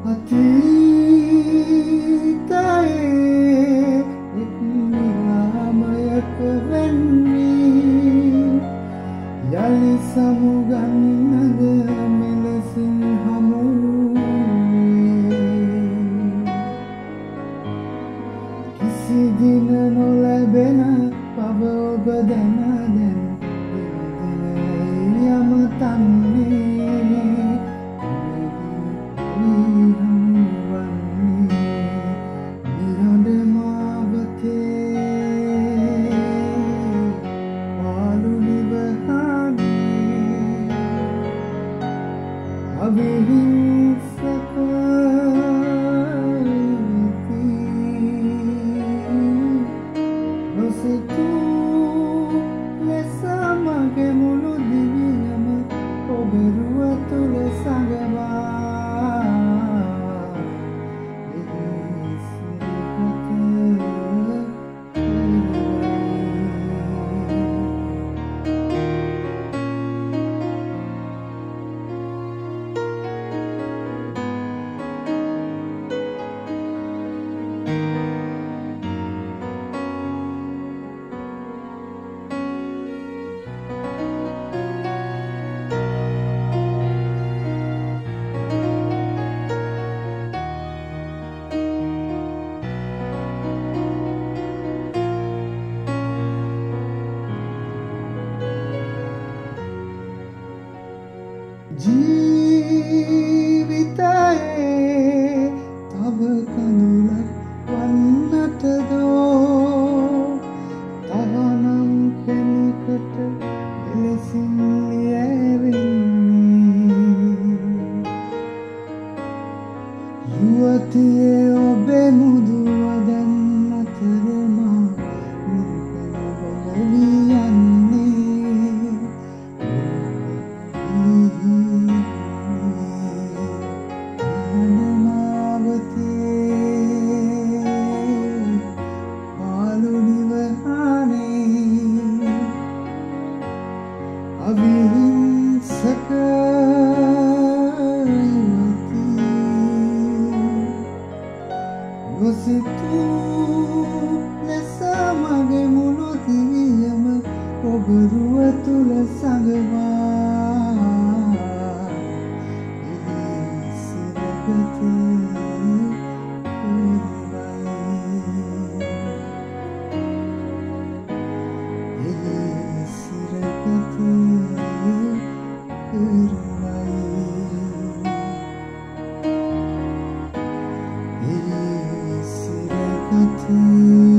අතීතයේ එක් නිරාමයක වෙන්නේ යලි සමුගන්නද මෙලෙසින් හමුවේ කිසි දින නොලැබෙන පව ඔබ දැන දැන යම තන්නේ නිරඳ මාවතේ පාළු නිවහනේ අවිහිංසක නොසිතූ ලෙස මගේ මුළු දිවියම ඔබ රුව තුළ සඟවා ජීවිතයේ තව කඳුලක් වන්නටදෝ තවනම් කෙනෙකුට එලෙසින් ලියැවෙන්නේ යුවතියේ ඔබේ මුදුවදන් අතරම අවිහිංසක නොසිතූ ලෙස මගේ මුළු දිවියම ඔබ රුව තුළ සඟවා සිරගත Thank you.